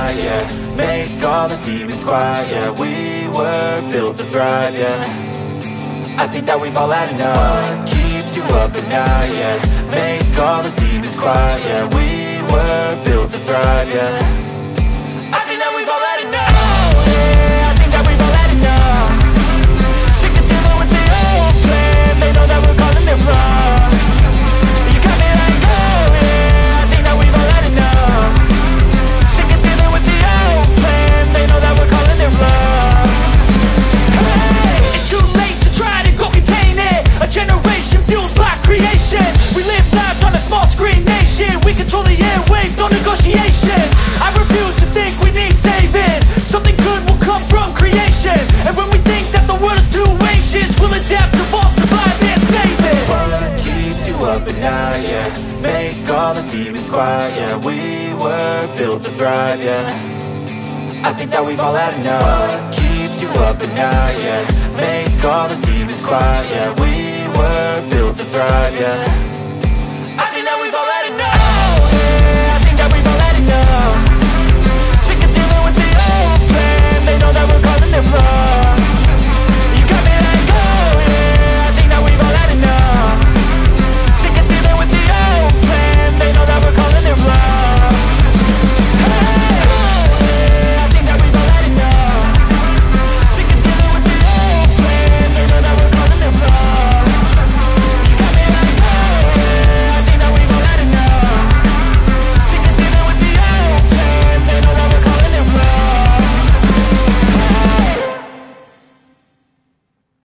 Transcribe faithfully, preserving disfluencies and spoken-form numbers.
night, yeah. Make all the demons quiet, yeah. We were built to thrive, yeah. I think that we've all had enough. What keeps you up at night, yeah. Make all the demons quiet, yeah. We were built to thrive, yeah. I think that we've all had enough. Oh, yeah, I think that we've all had enough. Sick of dealing with the old plan. They know that we're calling it wrong. You got me like, oh, yeah, I think that we've all had enough. Sick of dealing with the old plan. They know that we're calling it wrong. Hey, it's too late to try to go contain it. A generation fueled by creation. We live lives on a small screen nation. We control the airwaves, no negotiation. I refuse to think we need saving. Something good will come from creation. And when we think that the world is too anxious, we'll adapt, evolve, survive, and save it. What keeps you up at night, yeah. Make all the demons quiet, yeah. We were built to thrive, yeah. I think that we've all had enough. What keeps you up at night, yeah. Make all the demons quiet, yeah. We were built to thrive, yeah.